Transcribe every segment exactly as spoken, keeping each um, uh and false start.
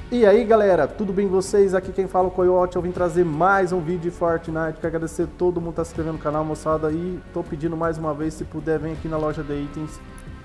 E aí galera, tudo bem com vocês? Aqui quem fala é o Coyote. Eu vim trazer mais um vídeo de Fortnite. Quero agradecer a todo mundo que tá se inscrevendo no canal, moçada. E tô pedindo mais uma vez, se puder, vem aqui na loja de itens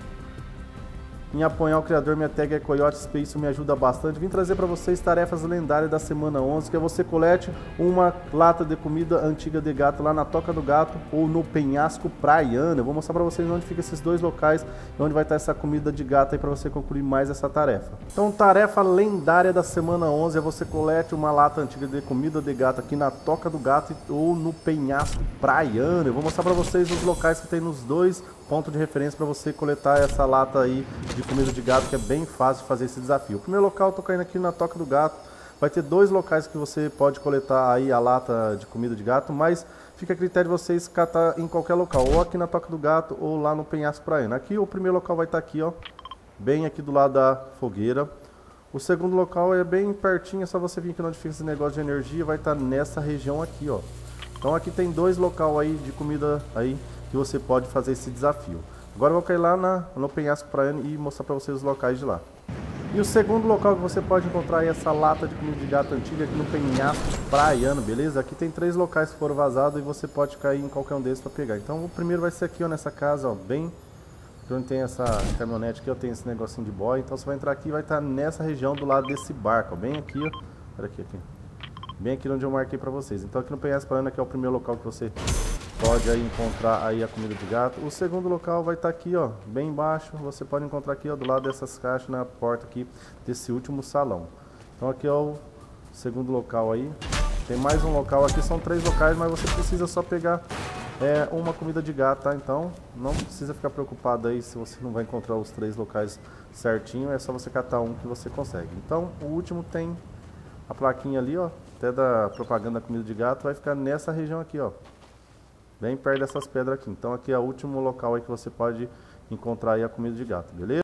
em apoiar o criador. Minha tag é Coyote Space, isso me ajuda bastante. Vim trazer para vocês tarefas lendárias da semana onze, que é você colete uma lata de comida antiga de gato lá na Toca do Gato ou no Penhasco Praiano. Eu vou mostrar para vocês onde fica esses dois locais e onde vai estar essa comida de gato aí para você concluir mais essa tarefa. Então, tarefa lendária da semana onze é você colete uma lata antiga de comida de gato aqui na Toca do Gato ou no Penhasco Praiano. Eu vou mostrar para vocês os locais que tem nos dois pontos de referência para você coletar essa lata aí de comida de gato, que é bem fácil de fazer esse desafio. O primeiro local, eu tô caindo aqui na Toca do Gato. Vai ter dois locais que você pode coletar aí a lata de comida de gato, mas fica a critério de vocês catar em qualquer local, ou aqui na Toca do Gato ou lá no Penhasco Praiano. Aqui o primeiro local vai estar aqui, ó, bem aqui do lado da fogueira. O segundo local é bem pertinho, é só você vir aqui onde fica esse negócio de energia, vai estar nessa região aqui, ó. Então aqui tem dois locais aí de comida aí que você pode fazer esse desafio. Agora eu vou cair lá na, no Penhasco Praiano e mostrar para vocês os locais de lá. E o segundo local que você pode encontrar aí essa lata de comida de gato antiga aqui no Penhasco Praiano, beleza? Aqui tem três locais que foram vazados e você pode cair em qualquer um desses para pegar. Então o primeiro vai ser aqui, ó, nessa casa, ó, bem onde tem essa caminhonete aqui, ó, tem esse negocinho de boy. Então você vai entrar aqui e vai estar nessa região do lado desse barco, ó, bem aqui, ó. Olha aqui, aqui. Bem aqui onde eu marquei para vocês. Então aqui no Penhasco Praiano aqui é o primeiro local que você pode aí encontrar aí a comida de gato. O segundo local vai estar aqui, ó, bem embaixo. Você pode encontrar aqui, ó, do lado dessas caixas, na porta aqui desse último salão. Então aqui é o segundo local aí. Tem mais um local aqui, são três locais, mas você precisa só pegar é, uma comida de gato, tá? Então não precisa ficar preocupado aí se você não vai encontrar os três locais certinho. É só você catar um que você consegue. Então o último tem a plaquinha ali, ó, até da propaganda da comida de gato, vai ficar nessa região aqui, ó, bem perto dessas pedras aqui. Então aqui é o último local aí que você pode encontrar aí a comida de gato, beleza?